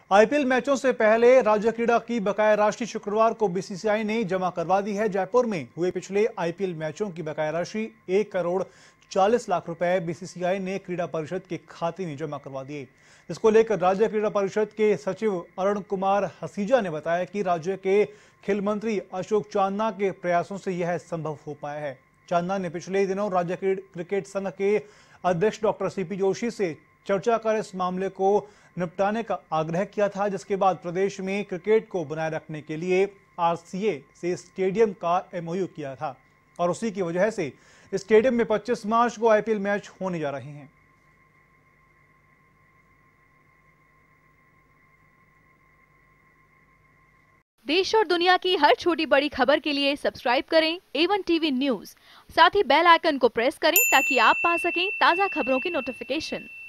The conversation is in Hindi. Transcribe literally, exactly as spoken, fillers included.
आईपीएल मैचों से पहले राज्य क्रीड़ा की बकाया राशि शुक्रवार को बीसीसीआई ने जमा करवा दी है। जयपुर में हुए पिछले आईपीएल मैचों की बकाया राशि एक करोड़ चालीस लाख रुपए बीसीसीआई ने क्रीड़ा परिषद के खाते में जमा करवा दिए। इसको लेकर राज्य क्रीड़ा परिषद के सचिव अरुण कुमार हसीजा ने बताया कि राज्य के खेल मंत्री अशोक चांदना के प्रयासों से यह संभव हो पाया है। चांदना ने पिछले दिनों राज्य क्रिकेट संघ के अध्यक्ष डॉक्टर सीपी जोशी से चर्चा कर इस मामले को निपटाने का आग्रह किया था, जिसके बाद प्रदेश में क्रिकेट को बनाए रखने के लिए आरसीए से स्टेडियम का एमओयू किया था और उसी की वजह से स्टेडियम में पच्चीस मार्च को आईपीएल मैच होने जा रहे हैं। देश और दुनिया की हर छोटी बड़ी खबर के लिए सब्सक्राइब करें ए वन टीवी न्यूज़। साथ ही बेल आइकन को प्रेस करें ताकि आप पा सकें ताज़ा खबरों की नोटिफिकेशन।